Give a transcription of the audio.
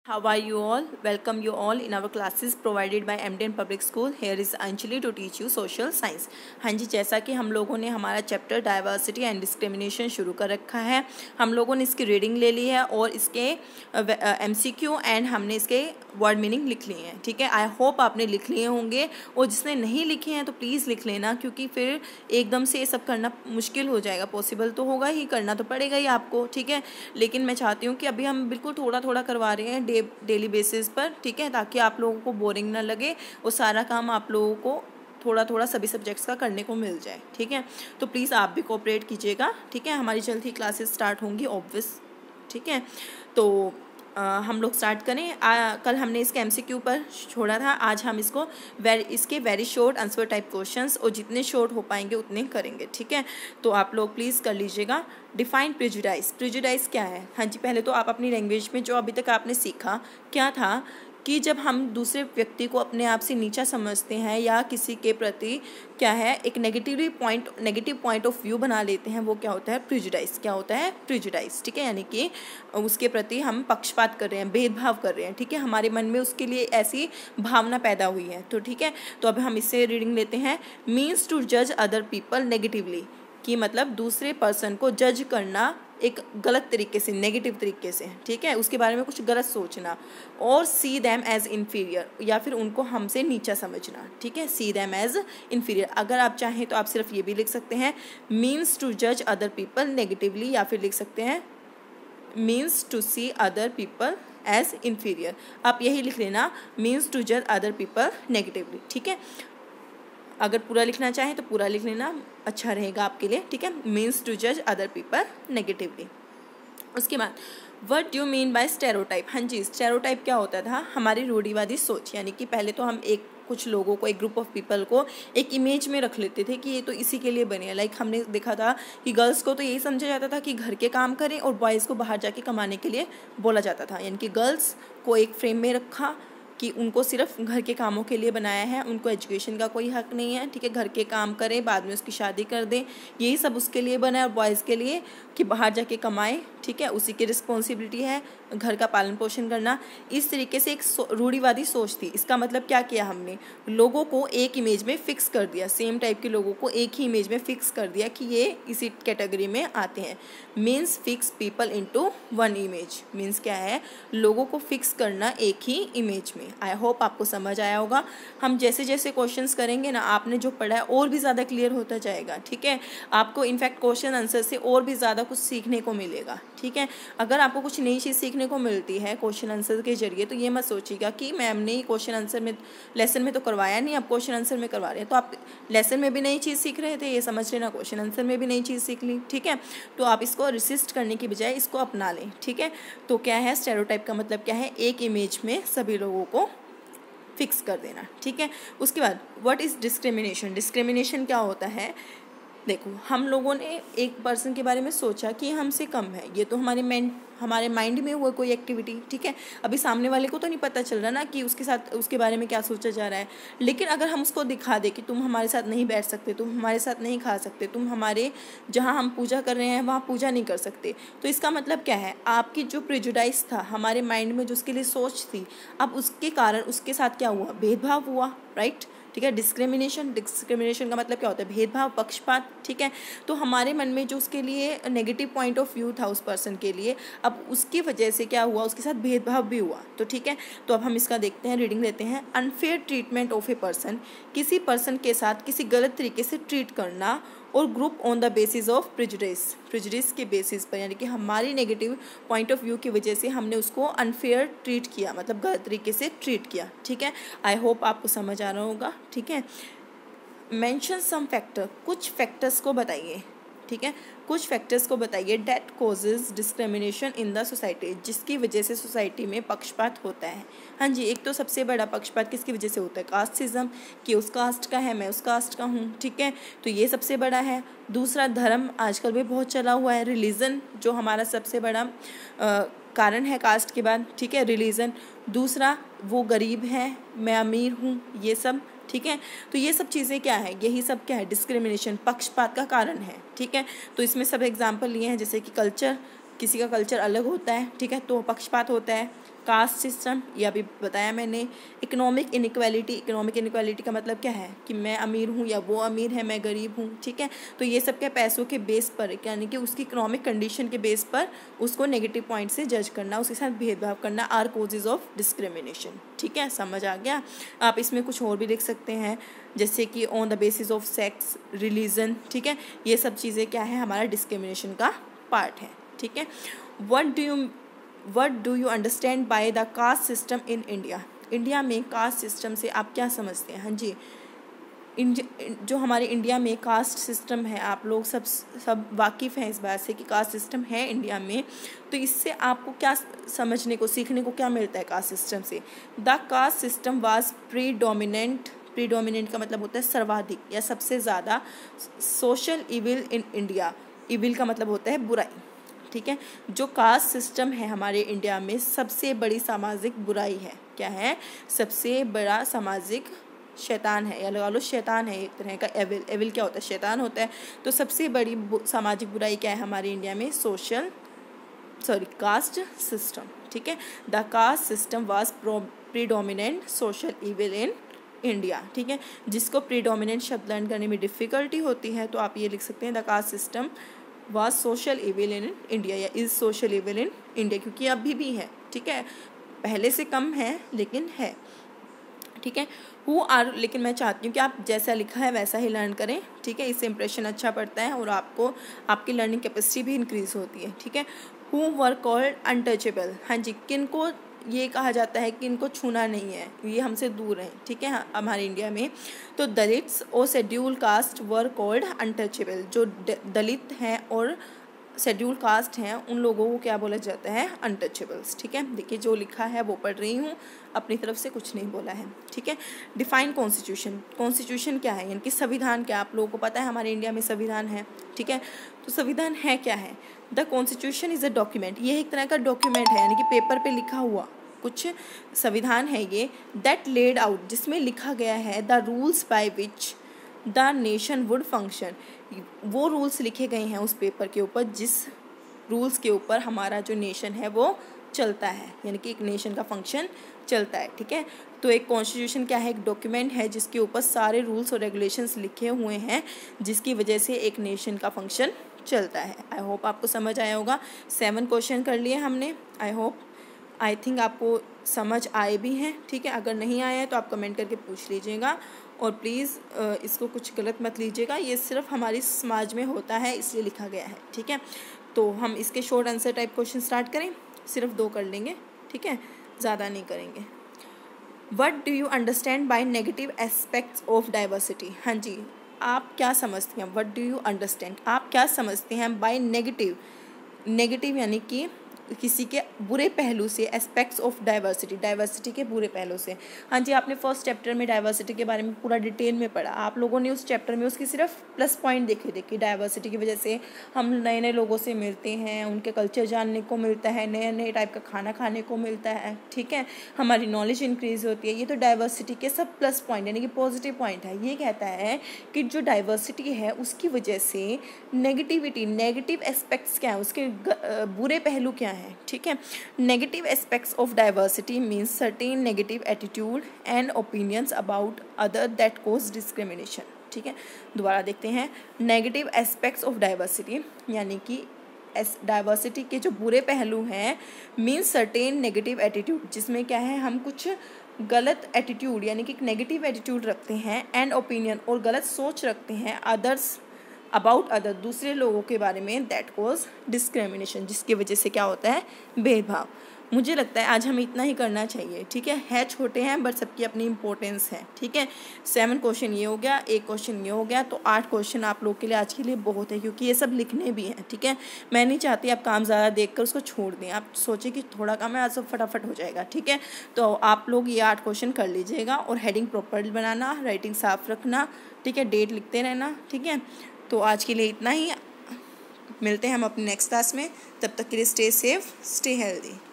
How are you all? Welcome you all in our classes provided by MDN Public School. Here is Anjali to teach you social science. हाँ जी, जैसा कि हम लोगों ने हमारा chapter diversity and discrimination शुरू कर रखा है, हम लोगों ने इसकी रीडिंग ले ली है और इसके MCQ एंड हमने इसके वर्ड मीनिंग लिख लिए हैं. ठीक है, आई होप आपने लिख लिए होंगे और जिसने नहीं लिखे हैं तो प्लीज़ लिख लेना, क्योंकि फिर एकदम से ये सब करना मुश्किल हो जाएगा. पॉसिबल तो होगा ही, करना तो पड़ेगा ही आपको. ठीक है, लेकिन मैं चाहती हूँ कि अभी हम बिल्कुल थोड़ा थोड़ा करवा रहे हैं डेली बेसिस पर. ठीक है, ताकि आप लोगों को बोरिंग ना लगे और सारा काम आप लोगों को थोड़ा थोड़ा सभी सब्जेक्ट्स का करने को मिल जाए. ठीक है, तो प्लीज़ आप भी कोऑपरेट कीजिएगा. ठीक है, हमारी जल्द ही क्लासेस स्टार्ट होंगी ऑब्वियस. ठीक है, तो हम लोग स्टार्ट करें. कल हमने इसके MCQ पर छोड़ा था, आज हम इसको इसके very short answer type questions और जितने शॉर्ट हो पाएंगे उतने करेंगे. ठीक है, तो आप लोग प्लीज़ कर लीजिएगा. Define prejudice. प्रेजुडाइज क्या है? हाँ जी, पहले तो आप अपनी लैंग्वेज में जो अभी तक आपने सीखा क्या था कि जब हम दूसरे व्यक्ति को अपने आप से नीचा समझते हैं या किसी के प्रति क्या है एक नेगेटिव पॉइंट ऑफ व्यू बना लेते हैं, वो क्या होता है? प्रेजुडाइज. क्या होता है? प्रेजुडाइज. ठीक है, यानी कि उसके प्रति हम पक्षपात कर रहे हैं, भेदभाव कर रहे हैं. ठीक है, हमारे मन में उसके लिए ऐसी भावना पैदा हुई है. तो ठीक है, तो अब हम इससे रीडिंग लेते हैं. मीन्स टू जज अदर पीपल नेगेटिवली, कि मतलब दूसरे पर्सन को जज करना एक गलत तरीके से, नेगेटिव तरीके से. ठीक है, उसके बारे में कुछ गलत सोचना. और सी दैम एज इन्फीरियर, या फिर उनको हमसे नीचा समझना. ठीक है, सी दैम एज इन्फीरियर. अगर आप चाहें तो आप सिर्फ ये भी लिख सकते हैं मीन्स टू जज अदर पीपल नेगेटिवली, या फिर लिख सकते हैं means to see other people as inferior. आप यही लिख लेना, मीन्स टू जज अदर पीपल नेगेटिवली. ठीक है, अगर पूरा लिखना चाहें तो पूरा लिख लेना, अच्छा रहेगा आपके लिए. ठीक है, मीन्स टू जज अदर पीपल नेगेटिवली. उसके बाद what do mean by stereotype. हाँ जी, स्टेरियोटाइप क्या होता था? हमारी रूढ़िवादी सोच. यानी कि पहले तो हम कुछ लोगों को, एक ग्रुप ऑफ पीपल को एक इमेज में रख लेते थे कि ये तो इसी के लिए बने हैं. लाइक हमने देखा था कि गर्ल्स को तो यही समझा जाता था कि घर के काम करें और बॉयज़ को बाहर जाके कमाने के लिए बोला जाता था. यानी कि गर्ल्स को एक फ्रेम में रखा कि उनको सिर्फ घर के कामों के लिए बनाया है, उनको एजुकेशन का कोई हक नहीं है. ठीक है, घर के काम करें, बाद में उसकी शादी कर दें, यही सब उसके लिए बना है. और बॉयज़ के लिए कि बाहर जाके कमाएं. ठीक है, उसी की रिस्पॉन्सिबिलिटी है घर का पालन पोषण करना. इस तरीके से एक रूढ़िवादी सोच थी. इसका मतलब क्या किया हमने? लोगों को एक इमेज में फिक्स कर दिया, सेम टाइप के लोगों को एक ही इमेज में फिक्स कर दिया कि ये इसी कैटेगरी में आते हैं. Means fix people into one image. Means क्या है? लोगों को फिक्स करना एक ही इमेज में. आई होप आपको समझ आया होगा. हम जैसे जैसे क्वेश्चंस करेंगे ना, आपने जो पढ़ा है और भी ज़्यादा क्लियर होता जाएगा. ठीक है, आपको इनफैक्ट क्वेश्चन आंसर से और भी ज़्यादा कुछ सीखने को मिलेगा. ठीक है, अगर आपको कुछ नई चीज़ सीखने को मिलती है क्वेश्चन आंसर के जरिए, तो ये मत सोचिएगा कि मैम ने क्वेश्चन आंसर में लेसन में तो करवाया नहीं, अब क्वेश्चन आंसर में करवा रहे हैं. तो आप लेसन में भी नई चीज़ सीख रहे थे, ये समझ लेना क्वेश्चन आंसर में भी नई चीज़ सीख ली. ठीक है, तो आप इसको रेसिस्ट करने की बजाय इसको अपना लें. ठीक है, तो क्या है स्टेरियोटाइप का मतलब? क्या है? एक इमेज में सभी लोगों को फिक्स कर देना. ठीक है, उसके बाद व्हाट इज़ डिस्क्रिमिनेशन. डिस्क्रिमिनेशन क्या होता है? देखो, हम लोगों ने एक पर्सन के बारे में सोचा कि हमसे कम है, ये तो हमारे माइंड में हुआ कोई एक्टिविटी. ठीक है, अभी सामने वाले को तो नहीं पता चल रहा ना कि उसके साथ उसके बारे में क्या सोचा जा रहा है. लेकिन अगर हम उसको दिखा दे कि तुम हमारे साथ नहीं बैठ सकते, तुम हमारे साथ नहीं खा सकते, तुम हमारे जहाँ हम पूजा कर रहे हैं वहाँ पूजा नहीं कर सकते, तो इसका मतलब क्या है? आपकी जो प्रेजुडाइज था हमारे माइंड में, जो उसके लिए सोच थी, अब उसके कारण उसके साथ क्या हुआ? भेदभाव हुआ. राइट. ठीक है, डिस्क्रिमिनेशन का मतलब क्या होता है? भेदभाव, पक्षपात. ठीक है, तो हमारे मन में जो उसके लिए नेगेटिव पॉइंट ऑफ व्यू था उस पर्सन के लिए, अब उसकी वजह से क्या हुआ? उसके साथ भेदभाव भी हुआ. तो ठीक है, तो अब हम इसका देखते हैं, रीडिंग लेते हैं. Unfair treatment of a person. किसी पर्सन के साथ किसी गलत तरीके से ट्रीट करना. और group on the basis of prejudice के बेसिस पर, यानी कि हमारी नेगेटिव पॉइंट ऑफ व्यू की वजह से हमने उसको अनफेयर ट्रीट किया, मतलब गलत तरीके से ट्रीट किया. ठीक है, आई होप आपको समझ आ रहा होगा. ठीक है, मेंशन सम फैक्टर. कुछ फैक्टर्स को बताइए. ठीक है, कुछ फैक्टर्स को बताइए that causes discrimination in the society, जिसकी वजह से सोसाइटी में पक्षपात होता है. हाँ जी, एक तो सबसे बड़ा पक्षपात किसकी वजह से होता है? कास्टिज्म, कि उस कास्ट का है, मैं उस कास्ट का हूँ. ठीक है, तो ये सबसे बड़ा है. दूसरा, धर्म आजकल भी बहुत चला हुआ है. रिलीजन जो हमारा सबसे बड़ा कारण है कास्ट के बाद. ठीक है, रिलीजन. दूसरा, वो गरीब है, मैं अमीर हूँ, ये सब. ठीक है, तो ये सब चीज़ें क्या है? यही सब क्या है? डिस्क्रिमिनेशन, पक्षपात का कारण है. ठीक है, तो इसमें सब एग्जाम्पल लिए हैं, जैसे कि कल्चर, किसी का कल्चर अलग होता है. ठीक है, तो पक्षपात होता है. कास्ट सिस्टम, ये अभी बताया मैंने। इकोनॉमिक इनइक्वालिटी का मतलब क्या है कि मैं अमीर हूँ या वो अमीर है, मैं गरीब हूँ, ठीक है। तो ये सब क्या पैसों के बेस पर, यानी कि उसकी इकोनॉमिक कंडीशन के बेस पर उसको नेगेटिव पॉइंट से जज करना, उसके साथ भेदभाव करना, आर कॉजेज ऑफ डिस्क्रिमिनेशन, ठीक है, समझ आ गया। आप इसमें कुछ और भी लिख सकते हैं, जैसे कि on the basis of sex, religion, ठीक है। ये सब चीज़ें क्या है, हमारा डिस्क्रिमिनेशन का पार्ट है, ठीक है। What do you understand by the caste system in India? India में कास्ट सिस्टम से आप क्या समझते हैं? हाँ जी, जो हमारे इंडिया में कास्ट सिस्टम है, आप लोग सब वाकिफ़ हैं इस बात से कि कास्ट सिस्टम है इंडिया में। तो इससे आपको क्या समझने को, सीखने को क्या मिलता है कास्ट सिस्टम से? The caste system was predominant का मतलब होता है सर्वाधिक या सबसे ज़्यादा, social evil in India, evil का मतलब होता है बुराई, ठीक है। जो कास्ट सिस्टम है हमारे इंडिया में सबसे बड़ी सामाजिक बुराई है। क्या है? सबसे बड़ा सामाजिक शैतान है, या लगा लो शैतान है एक तरह का। एविल क्या होता है? शैतान होता है। तो सबसे बड़ी सामाजिक बुराई क्या है हमारे इंडिया में? कास्ट सिस्टम, ठीक है। The caste system was predominant social evil in India, ठीक है। जिसको प्रीडोमिनेंट शब्द लर्न करने में डिफ़िकल्टी होती है तो आप ये लिख सकते हैं the caste system was social evil in India, या is social evil in India, क्योंकि अभी भी है, ठीक है। पहले से कम है लेकिन है, ठीक है। लेकिन मैं चाहती हूँ कि आप जैसा लिखा है वैसा ही लर्न करें, ठीक है। इससे इंप्रेशन अच्छा पड़ता है और आपकी लर्निंग कैपेसिटी भी इंक्रीज़ होती है, ठीक है। Who were called untouchable? हाँ जी, किन को ये कहा जाता है कि इनको छूना नहीं है, ये हमसे दूर हैं, ठीक है, हमारे इंडिया में। तो दलित्स और schedule caste were called untouchable. जो दलित हैं और शेड्यूल कास्ट हैं उन लोगों को क्या बोला जाता है? अनटचेबल्स, ठीक है। देखिए जो लिखा है वो पढ़ रही हूँ, अपनी तरफ से कुछ नहीं बोला है, ठीक है। डिफाइन कॉन्स्टिट्यूशन क्या है, यानी कि संविधान क्या? आप लोगों को पता है हमारे इंडिया में संविधान है, ठीक है। तो संविधान है क्या है? The constitution is a document, ये एक तरह का डॉक्यूमेंट है, यानी कि पेपर पे लिखा हुआ कुछ संविधान है ये। दैट लेड आउट, जिसमें लिखा गया है the rules by which the nation would function, वो रूल्स लिखे गए हैं उस पेपर के ऊपर जिस रूल्स के ऊपर हमारा जो नेशन है वो चलता है, यानी कि एक नेशन का फंक्शन चलता है, ठीक है। तो एक कॉन्स्टिट्यूशन क्या है? एक डॉक्यूमेंट है जिसके ऊपर सारे रूल्स और रेगुलेशंस लिखे हुए हैं जिसकी वजह से एक नेशन का फंक्शन चलता है। आई होप आपको समझ आया होगा। 7 क्वेश्चन कर लिए हमने। आई थिंक आपको समझ आए भी हैं, ठीक है। अगर नहीं आया है तो आप कमेंट करके पूछ लीजिएगा, और प्लीज़ इसको कुछ गलत मत लीजिएगा, ये सिर्फ हमारी समाज में होता है इसलिए लिखा गया है, ठीक है। तो हम इसके short answer type question start करें, सिर्फ 2 कर लेंगे, ठीक है, ज़्यादा नहीं करेंगे। What do you understand by negative aspects of diversity? हाँ जी, आप क्या समझते हैं? व्हाट डू यू अंडरस्टैंड, आप क्या समझते हैं बाय नेगेटिव यानी कि किसी के बुरे पहलू से, एस्पेक्ट्स ऑफ डाइवर्सिटी के बुरे पहलू से। हाँ जी, आपने फर्स्ट चैप्टर में डाइवर्सिटी के बारे में पूरा डिटेल में पढ़ा। आप लोगों ने उस चैप्टर में उसकी सिर्फ प्लस पॉइंट देखे थे कि डाइवर्सिटी की वजह से हम नए नए लोगों से मिलते हैं, उनके कल्चर जानने को मिलता है, नए नए टाइप का खाना खाने को मिलता है, ठीक है, हमारी नॉलेज इंक्रीज़ होती है। ये तो डाइवर्सिटी के सब प्लस पॉइंट यानी कि पॉजिटिव पॉइंट है। ये कहता है कि जो डाइवर्सिटी है उसकी वजह से नेगेटिव एस्पेक्ट्स क्या है, उसके बुरे पहलू क्या हैं, ठीक है। Negative aspects of diversity means certain negative attitude and opinions about other that cause discrimination, ठीक है। दोबारा देखते हैं। नेगेटिव एस्पेक्ट्स ऑफ डाइवर्सिटी यानी कि डाइवर्सिटी के जो बुरे पहलू हैं, मीन्स सर्टेन नेगेटिव एटीट्यूड, जिसमें क्या है हम कुछ गलत एटीट्यूड यानी कि नेगेटिव एटीट्यूड रखते हैं, एंड ओपिनियन और गलत सोच रखते हैं, अबाउट अदर दूसरे लोगों के बारे में, दैट कॉज डिस्क्रिमिनेशन जिसकी वजह से क्या होता है? भेदभाव। मुझे लगता है आज हमें इतना ही करना चाहिए, ठीक है छोटे हैं बट सबकी अपनी इंपॉर्टेंस है, ठीक है। 7 क्वेश्चन ये हो गया, 1 क्वेश्चन ये हो गया, तो 8 क्वेश्चन आप लोग के लिए आज के लिए बहुत है, क्योंकि ये सब लिखने भी हैं, ठीक है। मैं नहीं चाहती आप काम ज़्यादा देख कर उसको छोड़ दें, आप सोचें कि थोड़ा काम है, आज सब फटाफट हो जाएगा, ठीक है। तो आप लोग ये 8 क्वेश्चन कर लीजिएगा, और हेडिंग प्रॉपर बनाना, राइटिंग साफ रखना, ठीक है, डेट लिखते रहना, ठीक है। तो आज के लिए इतना ही, मिलते हैं हम अपने नेक्स्ट क्लास में, तब तक के लिए स्टे सेफ, स्टे हेल्दी।